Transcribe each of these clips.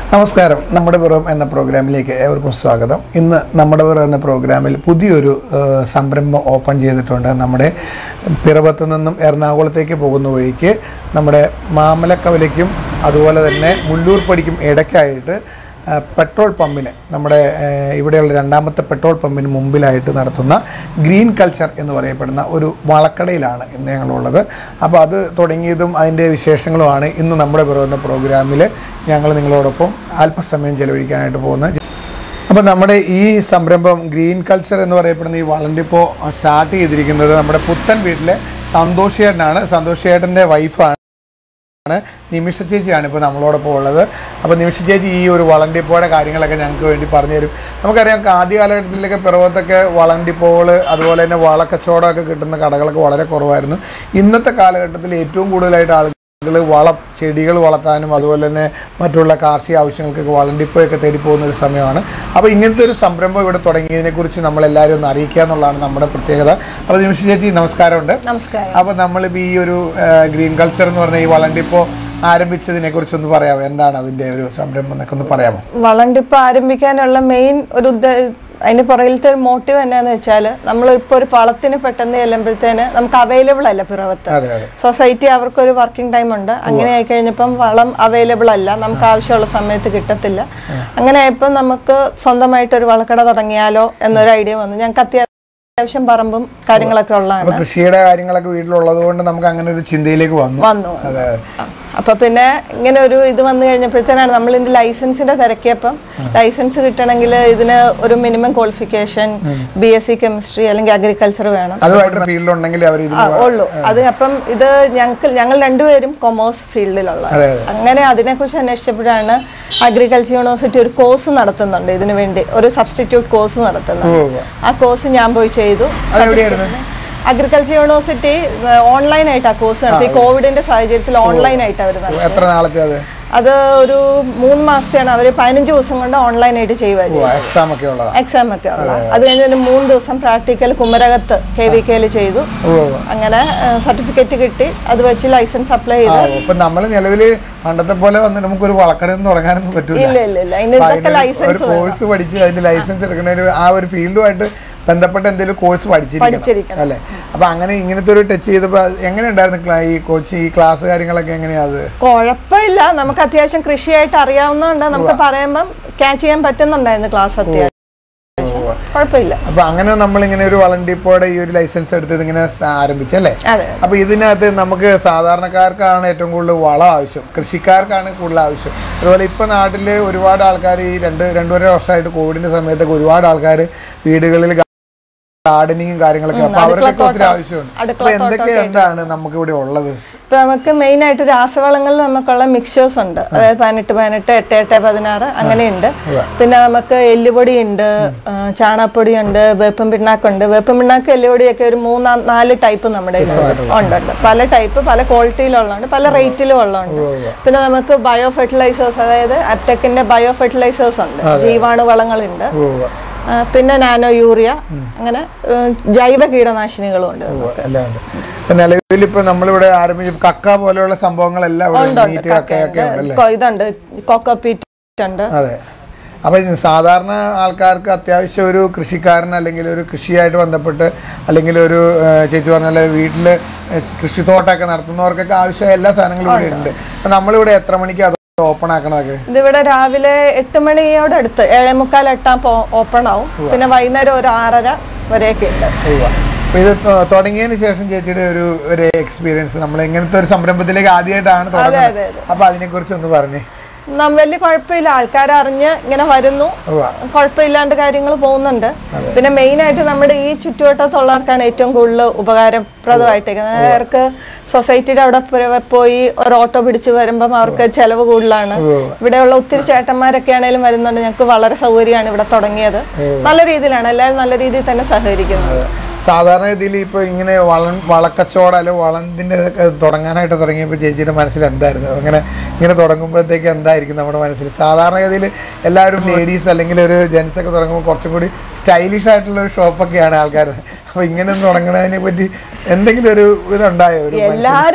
നമസ്കാരം. നമ്മുടെ പിറവം എന്ന പ്രോഗ്രാമിലേക്ക് ഏവർക്കും സ്വാഗതം. ഇന്ന് നമ്മുടെ പിറവം എന്ന പ്രോഗ്രാമിൽ പുതിയൊരു സംരംഭം ഓപ്പൺ ചെയ്തിട്ടുണ്ട്. നമ്മുടെ പിറവത്ത് നിന്നും എറണാകുളത്തേക്ക് പോകുന്ന വഴിക്ക് നമ്മുടെ മാമലക്കവലയ്ക്കും അതുപോലെ തന്നെ മുള്ളൂർപ്പടിക്കും ഇടയ്ക്കായിട്ട് പെട്രോൾ പമ്പിന് നമ്മുടെ ഇവിടെയുള്ള രണ്ടാമത്തെ പെട്രോൾ പമ്പിന് മുമ്പിലായിട്ട് നടത്തുന്ന ഗ്രീൻ കൾച്ചർ എന്ന് പറയപ്പെടുന്ന ഒരു വളക്കടയിലാണ് ഇന്ന് ഞങ്ങളുള്ളത്. അപ്പോൾ അത് തുടങ്ങിയതും അതിൻ്റെ വിശേഷങ്ങളുമാണ് ഇന്ന് നമ്മുടെ പിറവെന്ന പ്രോഗ്രാമിൽ ഞങ്ങൾ നിങ്ങളോടൊപ്പം അല്പസമയം ചെലവഴിക്കാനായിട്ട് പോകുന്നത്. അപ്പോൾ നമ്മുടെ ഈ സംരംഭം ഗ്രീൻ കൾച്ചർ എന്ന് പറയപ്പെടുന്ന ഈ വളണ്ടിപ്പോൾ സ്റ്റാർട്ട് ചെയ്തിരിക്കുന്നത് നമ്മുടെ പുത്തൻ വീട്ടിലെ സന്തോഷ് ചേട്ടനാണ്. സന്തോഷ് ചേട്ടൻ്റെ വൈഫാണ് നിമിഷ ചേച്ചിയാണ് ഇപ്പോൾ നമ്മളോടൊപ്പം ഉള്ളത്. അപ്പോൾ നിമിഷ ചേച്ചി ഈ ഒരു വളണ്ടിപ്പോയുടെ കാര്യങ്ങളൊക്കെ ഞങ്ങൾക്ക് വേണ്ടി പറഞ്ഞുതരും. നമുക്കറിയാം ആദ്യ കാലഘട്ടത്തിലൊക്കെ പിറവത്തൊക്കെ വളണ്ടിപ്പോകൾ അതുപോലെ തന്നെ വളക്കച്ചവടമൊക്കെ കിട്ടുന്ന കടകളൊക്കെ വളരെ കുറവായിരുന്നു. ഇന്നത്തെ കാലഘട്ടത്തിൽ ഏറ്റവും കൂടുതലായിട്ട് ആളുകൾ ചെടികൾ വളർത്താനും അതുപോലെ തന്നെ മറ്റുള്ള കാർഷിക ആവശ്യങ്ങൾക്കൊക്കെ വളണ്ടിപ്പോയൊക്കെ തേടി പോകുന്ന ഒരു സമയമാണ്. അപ്പോൾ ഇങ്ങനത്തെ ഒരു സംരംഭം ഇവിടെ തുടങ്ങിയതിനെക്കുറിച്ച് നമ്മളെല്ലാവരും ഒന്ന് അറിയിക്കുക എന്നുള്ളതാണ് നമ്മുടെ പ്രത്യേകത. അപ്പോൾ നിമിഷ ചേച്ചി നമസ്കാരമുണ്ട്. നമസ്കാരം. അപ്പോൾ നമ്മളിപ്പോൾ ഈ ഒരു ഗ്രീൻ കൾച്ചർ എന്ന് പറഞ്ഞ ഈ വളണ്ടിപ്പോ ആരംഭിച്ചതിനെ കുറിച്ചൊന്ന് പറയാമോ? എന്താണ് അതിൻ്റെ ഒരു സംരംഭം എന്നൊക്കെ ഒന്ന് പറയാമോ? വളണ്ടിപ്പോ ആരംഭിക്കാനുള്ള മെയിൻ ഒരു അതിന് പുറകിലത്തെ ഒരു മോട്ടീവ് എന്നാന്ന് വെച്ചാൽ നമ്മളിപ്പോൾ ഒരു വളത്തിന് പെട്ടെന്ന് ചെല്ലുമ്പോഴത്തേന് നമുക്ക് അവൈലബിൾ അല്ല പിറവത്ത്. സൊസൈറ്റി അവർക്കൊരു വർക്കിംഗ് ടൈം ഉണ്ട്. അങ്ങനെ ആയിക്കഴിഞ്ഞപ്പം വളം അവൈലബിൾ അല്ല, നമുക്ക് ആവശ്യമുള്ള സമയത്ത് കിട്ടത്തില്ല. അങ്ങനെ ആയപ്പോൾ നമുക്ക് സ്വന്തമായിട്ടൊരു വളക്കട തുടങ്ങിയാലോ എന്നൊരു ഐഡിയ വന്നു. ഞങ്ങൾക്ക് അത്യാവശ്യം പറമ്പും കാര്യങ്ങളൊക്കെ ഉള്ളതാണ്. കൃഷിയുടെ കാര്യങ്ങളൊക്കെ വീട്ടിലുള്ളത് കൊണ്ട് നമുക്ക് അങ്ങനെ ഒരു ചിന്തയിലേക്ക് വന്നു. അപ്പൊ പിന്നെ ഇങ്ങനെ ഒരു ഇത് വന്നു കഴിഞ്ഞപ്പോഴത്തേനാണ് നമ്മൾ ഇതിന്റെ ലൈസൻസിന്റെ തിരക്കിയപ്പം ലൈസൻസ് കിട്ടണമെങ്കിൽ ഇതിന് ഒരു മിനിമം ക്വാളിഫിക്കേഷൻ BSc കെമിസ്ട്രി അല്ലെങ്കിൽ അഗ്രികൾച്ചർ വേണം ഉള്ളൂ. അത് അപ്പം ഇത് ഞങ്ങൾ രണ്ടുപേരും കൊമേഴ്സ് ഫീൽഡിലുള്ള. അങ്ങനെ അതിനെക്കുറിച്ച് അന്വേഷിച്ചപ്പോഴാണ് അഗ്രികൾച്ചർ യൂണിവേഴ്സിറ്റി ഒരു കോഴ്സ് നടത്തുന്നുണ്ട്, ഇതിനു വേണ്ടി ഒരു സബ്സ്റ്റിറ്റ്യൂട്ട് കോഴ്സ് നടത്തുന്നുണ്ട്. ആ കോഴ്സ് ഞാൻ പോയി ചെയ്തു. അഗ്രികൾച്ചർ യൂണിവേഴ്സിറ്റി ഓൺലൈനായിട്ട് ആ കോഴ്സ് നടത്തി. കോവിഡിന്റെ സാഹചര്യത്തിൽ ഓൺലൈനായിട്ട് അവർ നടത്തി. അത് ഒരു 3 മാസത്തെയാണ്. അവർ 15 ദിവസം കൊണ്ട് ഓൺലൈനായിട്ട് ചെയ്യുമായിരുന്നു. എക്സാം ഒക്കെ ഉള്ള. അത് കഴിഞ്ഞ് ഒരു 3 ദിവസം പ്രാക്ടിക്കൽ കുമരകത്ത് KVK ചെയ്തു. അങ്ങനെ സർട്ടിഫിക്കറ്റ് കിട്ടി. അത് വെച്ച് ലൈസൻസ് അപ്ലൈ ചെയ്തു. നമ്മൾ നിലവിൽ പണ്ടത്തെ പോലെ നമുക്കൊരു വളക്കടയൊന്നും തുടങ്ങാനൊന്നും പറ്റില്ല. ഇല്ല. ഇതിനൊക്കെ ലൈസൻസ് കോഴ്സ് പഠിച്ച് അതിന്റെ ലൈസൻസ് എടുക്കുന്ന ആ ഒരു ഫീൽഡുമായിട്ട് ബന്ധപ്പെട്ട എന്തെങ്കിലും കോഴ്സ് പഠിച്ചിരിക്കണം അല്ലേ? അപ്പൊ അങ്ങനെ ഇങ്ങനത്തെ ഒരു ടച്ച് ചെയ്തപ്പോ എങ്ങനെ ഉണ്ടായിരുന്നു ഈ കോച്ചിങ്, ഈ ക്ലാസ് കാര്യങ്ങളൊക്കെ എങ്ങനെയാ? അത് കുഴപ്പമില്ല. നമുക്ക് അത്യാവശ്യം കൃഷിയായിട്ട് അറിയാവുന്നതുകൊണ്ട് നമുക്ക് പറയുമ്പം ക്യാച്ച് ചെയ്യാൻ പറ്റുന്നുണ്ടായിരുന്നു ക്ലാസ്. അത്യാവശ്യം കുഴപ്പമില്ല. അപ്പൊ അങ്ങനെ നമ്മളിങ്ങനെ ഒരു വളണ്ടിപ്പോടെ ഈ ഒരു ലൈസൻസ് എടുത്തത് ഇങ്ങനെ ആരംഭിച്ചല്ലേ? അപ്പൊ ഇതിനകത്ത് നമുക്ക് സാധാരണക്കാർക്കാണ് ഏറ്റവും കൂടുതൽ വളം ആവശ്യം, കൃഷിക്കാർക്കാണ് കൂടുതൽ ആവശ്യം. അതുപോലെ ഇപ്പൊ നാട്ടില് ഒരുപാട് ആൾക്കാർ ഈ 2-2.5 വർഷമായിട്ട് കോവിഡിന്റെ സമയത്തൊക്കെ ഒരുപാട് ആൾക്കാർ വീടുകളിൽ ഗാർഡനിങ്ങും കാര്യങ്ങളൊക്കെ, അപ്പൊ അവർക്കൊക്കെ ഒത്തിരി ആവശ്യമുണ്ട്. അപ്പൊ എന്താണ് നമുക്ക് ഇവിടെ ഉള്ളത്? ഇപ്പൊ നമുക്ക് മെയിൻ ആയിട്ട് രാസവളങ്ങളിൽ നമുക്കുള്ള മിക്സേഴ്സ് ഉണ്ട്. അതായത് 18-18, 8-8-16 അങ്ങനെയുണ്ട്. പിന്നെ നമുക്ക് എല്ലുപൊടി ഉണ്ട്, ചാണകപ്പൊടി ഉണ്ട്, വേപ്പും പിണ്ണാക്കുണ്ട്. വേപ്പും പിണ്ണാക്ക് എല്ലുപൊടിയൊക്കെ ഒരു 3-4 ടൈപ്പ് നമ്മുടെ ഉണ്ട്. പല ടൈപ്പ്, പല ക്വാളിറ്റിയിലുള്ളതുണ്ട്, പല റേറ്റിലും ഉള്ളതുണ്ട്. പിന്നെ നമുക്ക് ബയോ ഫെർട്ടിലൈസേഴ്സ്, അതായത് അപ്ടെക്കിന്റെ ബയോ ഫെർട്ടിലൈസേഴ്സ് ഉണ്ട്, ജീവാണു വളങ്ങളുണ്ട്, പിന്നെ നാനോ യൂറിയ, അങ്ങനെ ജൈവ കീടനാശിനികളും ഉണ്ട്. നിലവിൽ ഇപ്പൊ നമ്മളിവിടെ ആരംഭിച്ച കക്ക പോലെയുള്ള സംഭവങ്ങളെല്ലാം ഇതുണ്ട്, കോക്കോപീറ്റ് ഉണ്ട്. അതെ. അപ്പൊ സാധാരണ ആൾക്കാർക്ക് അത്യാവശ്യം ഒരു കൃഷിക്കാരൻ അല്ലെങ്കിൽ ഒരു കൃഷിയായിട്ട് ബന്ധപ്പെട്ട് അല്ലെങ്കിൽ ഒരു ചേച്ചി പറഞ്ഞ വീട്ടില് കൃഷിത്തോട്ടമൊക്കെ നടത്തുന്നവർക്കൊക്കെ ആവശ്യമായ എല്ലാ സാധനങ്ങളും ഇവിടെ ഉണ്ട്. നമ്മളിവിടെ എത്ര മണിക്ക് ഓപ്പൺ ആക്കണതൊക്കെ? ഇതിവിടെ രാവിലെ 8 മണിയോട് അടുത്ത് 7:45 ഓപ്പൺ ആവും. പിന്നെ വൈകുന്നേരം ഒരു 6:30 വരെയൊക്കെ ഉണ്ട്. ഇത് തുടങ്ങിയതിന് ശേഷം ചേച്ചിയുടെ ഒരു എക്സ്പീരിയൻസ്, നമ്മൾ ഇങ്ങനത്തെ ഒരു സംരംഭത്തിലേക്ക് ആദ്യമായിട്ടാണ് തുടങ്ങുന്നത്. അപ്പൊ അതിനെ കുറിച്ച് ഒന്ന് പറഞ്ഞേ. വലിയ കുഴപ്പമില്ല, ആൾക്കാർ അറിഞ്ഞ് ഇങ്ങനെ വരുന്നു, കുഴപ്പമില്ലാണ്ട് കാര്യങ്ങൾ പോകുന്നുണ്ട്. പിന്നെ മെയിൻ ആയിട്ട് നമ്മുടെ ഈ ചുറ്റുവട്ടത്തുള്ളവർക്കാണ് ഏറ്റവും കൂടുതൽ ഉപകാരപ്രദമായിട്ടേക്കുന്നത്. അവർക്ക് സൊസൈറ്റിയുടെ അവിടെ പോയി ഒരു ഓട്ടോ പിടിച്ച് വരുമ്പം അവർക്ക് ചെലവ് കൂടുതലാണ്. ഇവിടെയുള്ള ഒത്തിരി ചേട്ടന്മാരൊക്കെ ആണെങ്കിലും വരുന്നുണ്ട്. ഞങ്ങൾക്ക് വളരെ സൗകര്യമാണ് ഇവിടെ തുടങ്ങിയത്. നല്ല രീതിയിലാണ് എല്ലാവരും നല്ല രീതിയിൽ തന്നെ സഹകരിക്കുന്നത്. സാധാരണ രീതിയിൽ ഇപ്പോൾ ഇങ്ങനെ വളക്കച്ചവടം അല്ലെങ്കിൽ വളത്തിൻ്റെ തുടങ്ങാനായിട്ട് തുടങ്ങിയപ്പോൾ ചേച്ചിയുടെ മനസ്സിൽ എന്തായിരുന്നു? ഇങ്ങനെ തുടങ്ങുമ്പോഴത്തേക്ക് എന്തായിരിക്കും നമ്മുടെ മനസ്സിൽ? സാധാരണഗതിയിൽ എല്ലാവരും ലേഡീസ് അല്ലെങ്കിൽ ഒരു ജെൻസ് ഒക്കെ തുടങ്ങുമ്പോൾ കുറച്ചും കൂടി സ്റ്റൈലിഷ് ആയിട്ടുള്ള ഒരു ഷോപ്പൊക്കെയാണ് ആൾക്കാർ. അപ്പൊ ഇങ്ങനെ തുടങ്ങണതിനെ പറ്റി എന്തെങ്കിലും ഒരു ഇതുണ്ടായോ? എല്ലാവരും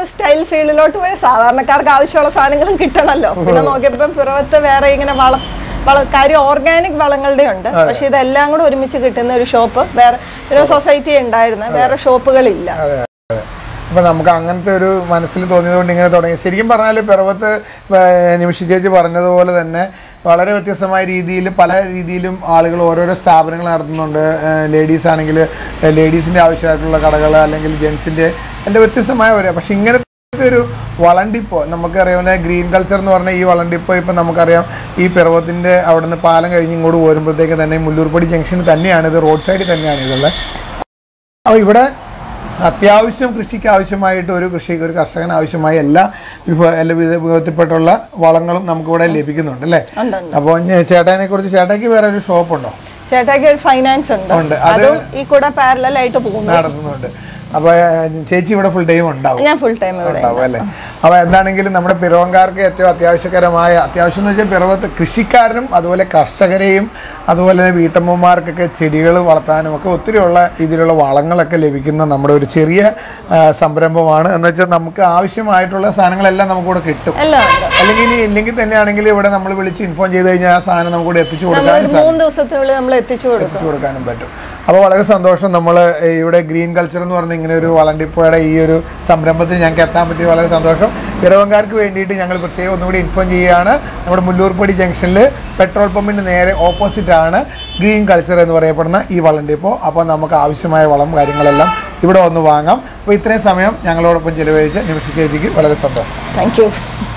സ്റ്റൈൽ ഫീൽഡിലോട്ട് പോയ സാധാരണക്കാർക്ക് ആവശ്യമുള്ള സാധനങ്ങളും കിട്ടണമല്ലോ. പിന്നെ നോക്കിയപ്പോൾ പിറവത്ത് വേറെ ഇങ്ങനെ കാര്യം ഓർഗാനിക് വളങ്ങളുടെ ഉണ്ട്. പക്ഷെ ഇതെല്ലാം കൂടെ ഒരുമിച്ച് കിട്ടുന്ന ഒരു ഷോപ്പ് വേറെ ഒരു സൊസൈറ്റി ഉണ്ടായിരുന്നു, വേറെ ഷോപ്പുകളില്ല. അപ്പം നമുക്ക് അങ്ങനത്തെ ഒരു മനസ്സിൽ തോന്നിയതുകൊണ്ട് ഇങ്ങനെ തുടങ്ങി. ശരിക്കും പറഞ്ഞാൽ പിറവത്ത് നിമിഷ ചേച്ചി പറഞ്ഞതുപോലെ തന്നെ വളരെ വ്യത്യസ്തമായ രീതിയിൽ പല രീതിയിലും ആളുകൾ ഓരോരോ സ്ഥാപനങ്ങൾ നടത്തുന്നുണ്ട്. ലേഡീസ് ആണെങ്കിൽ ലേഡീസിൻ്റെ ആവശ്യമായിട്ടുള്ള കടകൾ, അല്ലെങ്കിൽ ജെൻസിൻ്റെ എല്ലാം വ്യത്യസ്തമായ ഒരു. പക്ഷെ ഇങ്ങനത്തെ ഒരു വളണ്ടിപ്പോ നമുക്കറിയാവുന്ന ഗ്രീൻ കൾച്ചർ എന്ന് പറഞ്ഞാൽ ഈ വളണ്ടിപ്പോ ഇപ്പം നമുക്കറിയാം ഈ പിറവത്തിൻ്റെ അവിടെ നിന്ന് പാലം കഴിഞ്ഞ് ഇങ്ങോട്ട് പോരുമ്പോഴത്തേക്ക് തന്നെ മുല്ലൂർപ്പടി ജംഗ്ഷനിൽ തന്നെയാണ് ഇത്, റോഡ് സൈഡിൽ തന്നെയാണ് ഇതുള്ളത്. അപ്പോൾ ഇവിടെ അത്യാവശ്യം കൃഷിക്ക് ആവശ്യമായിട്ട് ഒരു കർഷകന് ആവശ്യമായ എല്ലാ വിധത്തിൽപ്പെട്ടുള്ള വളങ്ങളും നമുക്കിവിടെ ലഭിക്കുന്നുണ്ട് അല്ലേ? അപ്പോൾ ചേട്ടാനെ കുറിച്ച്, ചേട്ടാക്ക് വേറെ ഒരു ഷോപ്പുണ്ടോ? ചേട്ടാക്ക് ഒരു ഫൈനാൻസ് ഉണ്ട്, അതും ഈ കൂടെ പാരലൽ ആയിട്ട് നടത്തുന്നുണ്ട്. അപ്പോൾ ചേച്ചി ഇവിടെ ഫുൾ ടൈം ഉണ്ടാവും? ഞാൻ ഫുൾ ടൈം ഉണ്ടാവും അല്ലേ? അപ്പോൾ എന്താണെങ്കിലും നമ്മുടെ പിറവംകാർക്ക് ഏറ്റവും അത്യാവശ്യം എന്ന് വെച്ചാൽ പിറവത്ത് കൃഷിക്കാരനും അതുപോലെ കർഷകരെയും അതുപോലെ തന്നെ വീട്ടമ്മമാർക്കൊക്കെ ചെടികൾ വളർത്താനും ഒക്കെ ഒത്തിരിയുള്ള രീതിയിലുള്ള വളങ്ങളൊക്കെ ലഭിക്കുന്ന നമ്മുടെ ഒരു ചെറിയ സംരംഭമാണ്. എന്ന് വെച്ചാൽ നമുക്ക് ആവശ്യമായിട്ടുള്ള സാധനങ്ങളെല്ലാം നമുക്കിവിടെ കിട്ടും. ഇല്ലെങ്കിൽ തന്നെയാണെങ്കിൽ ഇവിടെ നമ്മൾ വിളിച്ച് ഇൻഫോം ചെയ്ത് കഴിഞ്ഞാൽ ആ സാധനം നമുക്കിവിടെ എത്തിച്ചു കൊടുക്കാനും പറ്റും. അപ്പോൾ വളരെ സന്തോഷം. നമ്മൾ ഇവിടെ ഗ്രീൻ കൾച്ചർ എന്ന് പറഞ്ഞ ഇങ്ങനെ ഒരു വളണ്ടിപ്പോയുടെ ഈ ഒരു സംരംഭത്തിൽ ഞങ്ങൾക്ക് എത്താൻ പറ്റിയ വളരെ സന്തോഷം. പിറവംകാർക്ക് വേണ്ടിയിട്ട് ഞങ്ങൾ പ്രത്യേകം ഒന്നുകൂടി ഇൻഫോം ചെയ്യുകയാണ്. നമ്മുടെ മുല്ലൂർപ്പടി ജംഗ്ഷനിൽ പെട്രോൾ പമ്പിന് നേരെ ഓപ്പോസിറ്റാണ് ഗ്രീൻ കൾച്ചർ എന്ന് പറയപ്പെടുന്ന ഈ വളണ്ടിപ്പോ. അപ്പോൾ നമുക്ക് ആവശ്യമായ വളം കാര്യങ്ങളെല്ലാം ഇവിടെ വന്ന് വാങ്ങാം. അപ്പോൾ ഇത്രയും സമയം ഞങ്ങളോടൊപ്പം ചിലവഴിച്ച നിമിഷ ചേച്ചിക്ക് വളരെ സന്തോഷം. Thank U.